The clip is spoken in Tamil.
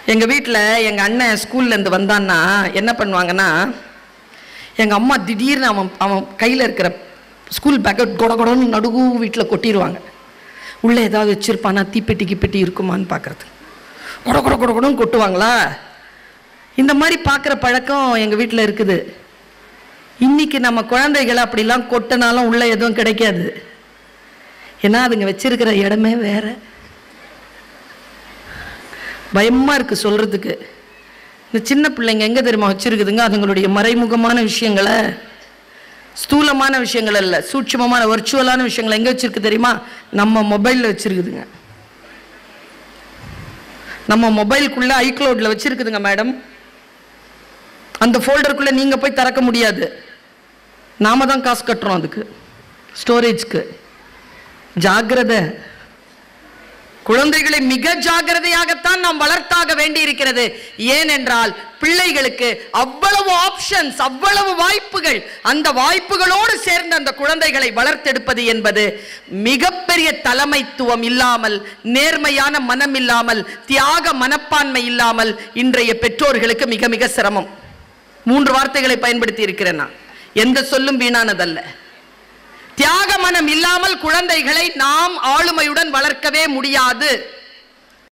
எங்கள் வீட்டில் எங்கள் அண்ணன் ஸ்கூல்லேருந்து வந்தான்னா என்ன பண்ணுவாங்கன்னா, எங்கள் அம்மா திடீர்னு அவன் கையில் இருக்கிற ஸ்கூல் பேக்கை கொடன்னு நடுவு வீட்டில் கொட்டிடுவாங்க. உள்ளே ஏதாவது வச்சுருப்பானா, தீப்பெட்டி கிப்பெட்டி இருக்குமான்னு பார்க்குறது. கொடன்னு கொட்டுவாங்களா? இந்த மாதிரி பார்க்குற பழக்கம் எங்கள் வீட்டில் இருக்குது. இன்றைக்கி நம்ம குழந்தைகளை அப்படிலாம் கொட்டினாலும் உள்ளே எதுவும் கிடைக்காது. ஏன்னா அதுங்க வச்சிருக்கிற இடமே வேறு. பயமாக இருக்குது சொல்கிறதுக்கு. இந்த சின்ன பிள்ளைங்க எங்கே தெரியுமா வச்சுருக்குதுங்க? அதுங்களுடைய மறைமுகமான விஷயங்களை, ஸ்தூலமான விஷயங்கள் அல்ல, சூட்சமமான வர்ச்சுவலான விஷயங்களை எங்கே வச்சுருக்கு தெரியுமா? நம்ம மொபைலில் வச்சுருக்குதுங்க. நம்ம மொபைலுக்குள்ளே ஐக்ளவுடில் வச்சுருக்குதுங்க மேடம். அந்த ஃபோல்டருக்குள்ளே நீங்கள் போய் திறக்க முடியாது. நாம் தான் காசு கட்டுறோம் அதுக்கு, ஸ்டோரேஜ்க்கு. ஜாக்கிரதை. குழந்தைகளை மிக ஜாக்கிரதையாகத்தான் நாம் வளர்த்தாக வேண்டி இருக்கிறது. ஏனென்றால் பிள்ளைகளுக்கு அவ்வளவு ஆப்ஷன்ஸ், அவ்வளவு வாய்ப்புகள். அந்த வாய்ப்புகளோடு சேர்ந்து அந்த குழந்தைகளை வளர்த்தெடுப்பது என்பது மிகப்பெரிய தலைமைத்துவம் இல்லாமல், நேர்மையான மனம் இல்லாமல், தியாக மனப்பான்மை இல்லாமல் இன்றைய பெற்றோர்களுக்கு மிக மிக சிரமம். 3 வார்த்தைகளை பயன்படுத்தி இருக்கிறேன் நான். எந்த சொல்லும் வீணானதல்ல. தியாக மனம் இல்லாமல் குழந்தைகளை நாம் ஆளுமையுடன் வளர்க்கவே முடியாது.